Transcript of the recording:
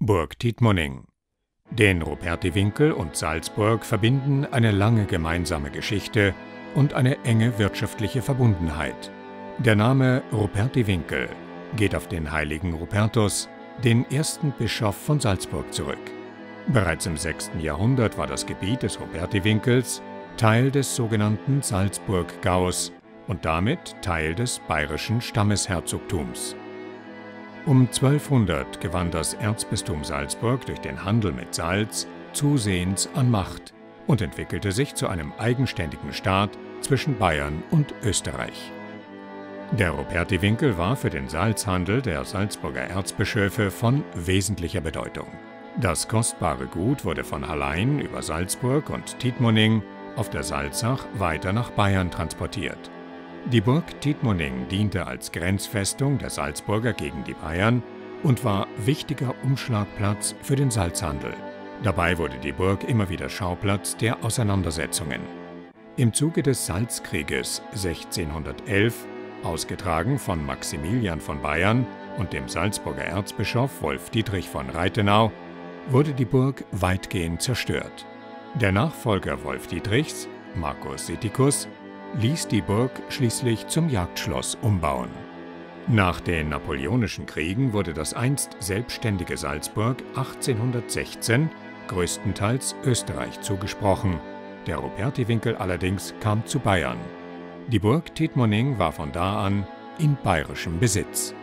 Burg Tittmoning. Den Rupertiwinkel und Salzburg verbinden eine lange gemeinsame Geschichte und eine enge wirtschaftliche Verbundenheit. Der Name Rupertiwinkel geht auf den heiligen Rupertus, den ersten Bischof von Salzburg, zurück. Bereits im 6. Jahrhundert war das Gebiet des Rupertiwinkels Teil des sogenannten Salzburg-Gaus und damit Teil des bayerischen Stammesherzogtums. Um 1200 gewann das Erzbistum Salzburg durch den Handel mit Salz zusehends an Macht und entwickelte sich zu einem eigenständigen Staat zwischen Bayern und Österreich. Der Rupertiwinkel war für den Salzhandel der Salzburger Erzbischöfe von wesentlicher Bedeutung. Das kostbare Gut wurde von Hallein über Salzburg und Tittmoning auf der Salzach weiter nach Bayern transportiert. Die Burg Tittmoning diente als Grenzfestung der Salzburger gegen die Bayern und war wichtiger Umschlagplatz für den Salzhandel. Dabei wurde die Burg immer wieder Schauplatz der Auseinandersetzungen. Im Zuge des Salzkrieges 1611, ausgetragen von Maximilian von Bayern und dem Salzburger Erzbischof Wolf Dietrich von Reithenau, wurde die Burg weitgehend zerstört. Der Nachfolger Wolf Dietrichs, Marcus Sitticus, ließ die Burg schließlich zum Jagdschloss umbauen. Nach den Napoleonischen Kriegen wurde das einst selbstständige Salzburg 1816 größtenteils Österreich zugesprochen. Der Rupertiwinkel allerdings kam zu Bayern. Die Burg Tittmoning war von da an in bayerischem Besitz.